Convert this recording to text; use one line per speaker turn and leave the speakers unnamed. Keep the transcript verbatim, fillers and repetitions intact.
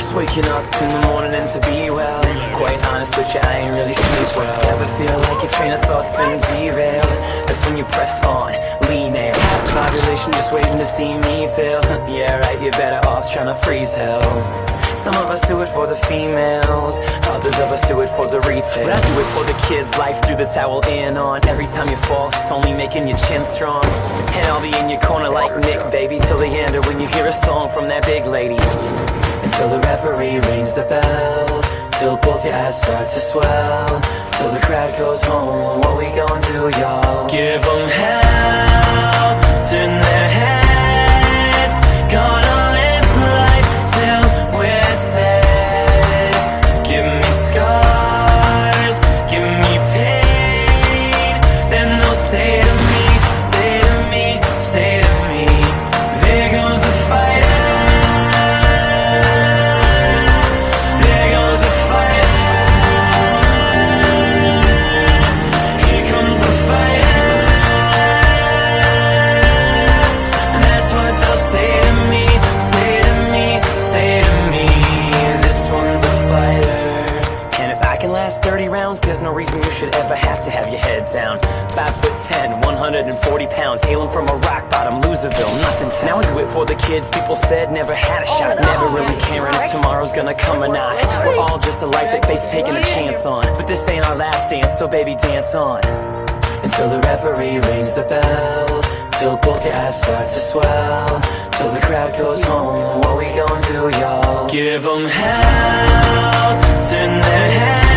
Just waking up in the morning and to be well, quite honest with you, I ain't really sleep well. Ever feel like your train of thought's been derailed? That's when you press on, lean in. Population just waiting to see me fail. Yeah right, you're better off trying to freeze hell. Some of us do it for the females, others of us do it for the retail. But I do it for the kids, life threw the towel in on. Every time you fall, it's only making your chin strong. And I'll be in your corner like Nick, baby, till the end. Or when you hear a song from that big lady. Until the referee rings the bell, till both your eyes start to swell, till the crowd goes home. What we gonna do, y'all? Give them hell, turn their heads. Gonna live life till we're dead. Give me scars, give me pain. Then they'll say to me, say to me, say to me, there goes the fighter. thirty rounds, there's no reason you should ever have to have your head down. Five foot ten, one hundred forty pounds, hailing from a rock bottom, Loserville, nothing town. Now I do it for the kids people said never had a shot, never really caring if tomorrow's gonna come or not. We're all just a life that fate's taking a chance on, but this ain't our last dance, so baby dance on. Until the referee rings the bell, till both your eyes start to swell, till the crowd goes home. What we gonna do, y'all? Give them hell, turn their heads.